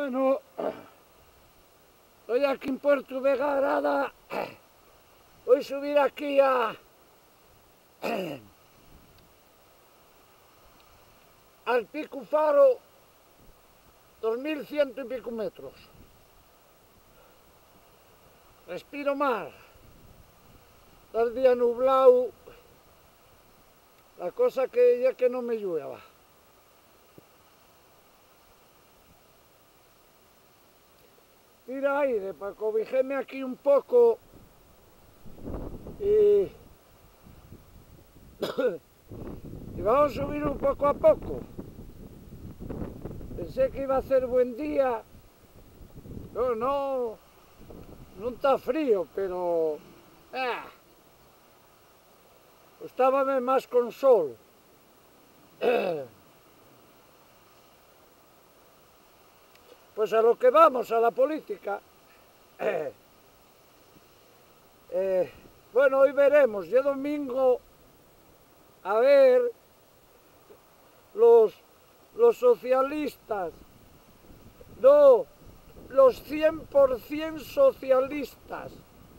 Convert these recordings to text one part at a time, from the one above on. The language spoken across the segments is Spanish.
Bueno, estoy aquí en Puerto de Garada. Voy a subir aquí al Pico Faro, 2100 y pico metros. Respiro más. Está el día nublado. La cosa que ya que no me llueva. Tira aire para cobijarme aquí un poco y vamos a subir un poco a poco. Pensé que iba a hacer buen día. No está frío, pero gustábame más con sol. Pues a lo que vamos, a la política. Bueno, hoy veremos. Yo domingo, a ver, los socialistas, no, los 100% socialistas,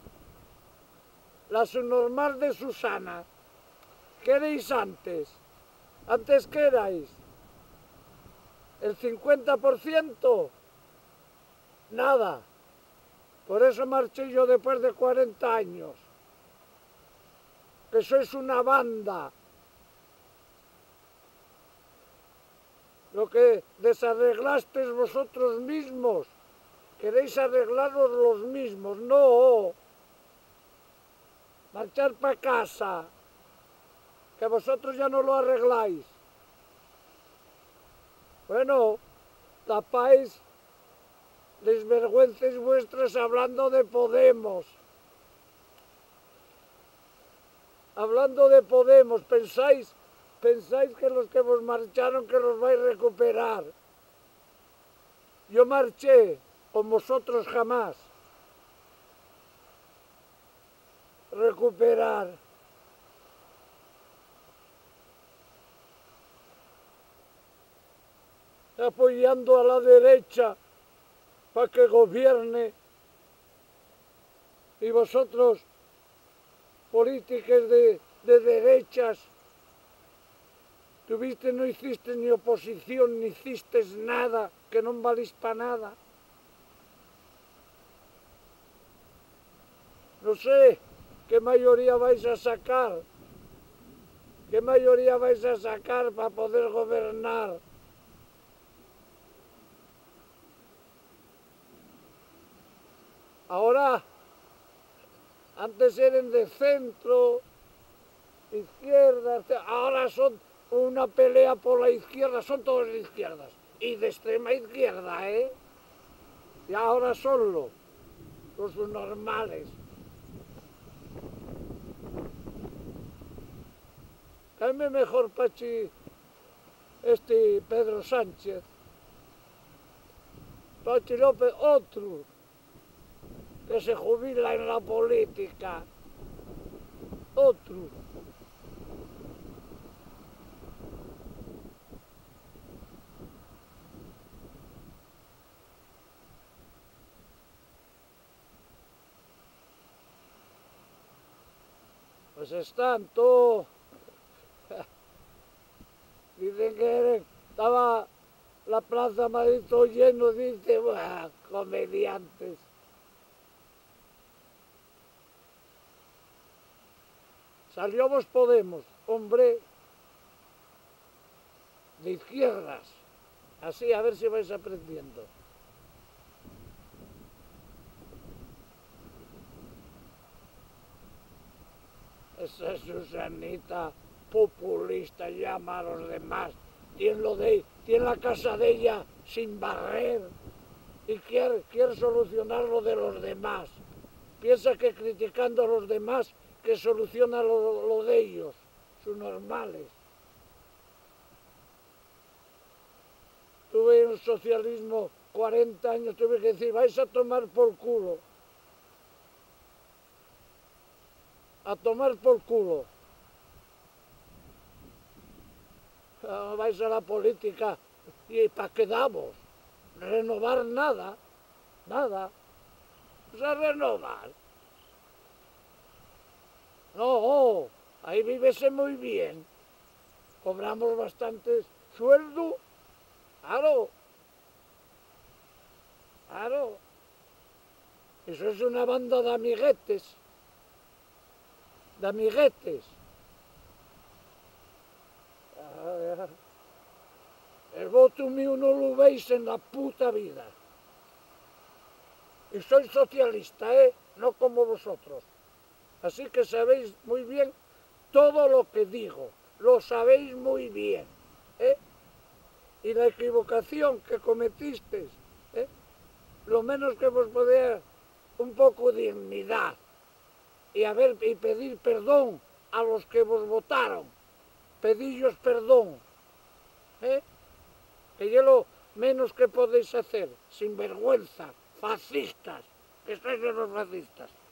la subnormal de Susana. ¿Qué erais antes? ¿Antes qué erais? ¿El 50%? Nada. Por eso marché yo después de 40 años. Que sois una banda. Lo que desarreglasteis vosotros mismos. Queréis arreglaros los mismos. No. Marchar para casa. Que vosotros ya no lo arregláis. Bueno, tapáis desvergüences vuestras hablando de Podemos. Hablando de Podemos, pensáis que los que vos marcharon que los vais a recuperar. Yo marché, con vosotros jamás. Recuperar. Apoyando a la derecha para que gobierne, y vosotros, políticos de derechas, no hiciste ni oposición, ni hiciste nada, que no valís para nada. No sé qué mayoría vais a sacar, para poder gobernar. Ahora, antes eran de centro, izquierda, ahora son una pelea por la izquierda, son todos de izquierdas. Y de extrema izquierda, ¿eh? Y ahora son los normales. Cáeme mejor, Pachi, Pedro Sánchez. Pachi López, otro que se jubila en la política. Otro. Pues están todos. Dicen que estaba la Plaza Madrid todo lleno, dice, comediantes. Salió Vos Podemos, hombre, de izquierdas. Así, a ver si vais aprendiendo. Esa Susanita populista llama a los demás. Tiene la casa de ella sin barrer y quiere solucionar lo de los demás. Piensa que criticando a los demás que soluciona lo de ellos, sus normales. Tuve un socialismo 40 años, tuve que decir, vais a tomar por culo. A tomar por culo. Vais a la política y ¿para qué damos? renovar nada, nada. O sea, renovar. No, ahí vívese muy bien. Cobramos bastante sueldo. Claro, claro. Eso es una banda de amiguetes. De amiguetes. El voto mío no lo veis en la puta vida. Y soy socialista, no como vosotros. Así que sabéis muy bien todo lo que digo. Lo sabéis muy bien. Y la equivocación que cometisteis, lo menos que vos podía un poco de dignidad y pedir perdón a los que vos votaron. Pedillos perdón. Que es lo menos que podéis hacer. Sin vergüenza. Fascistas. Que sois de los fascistas.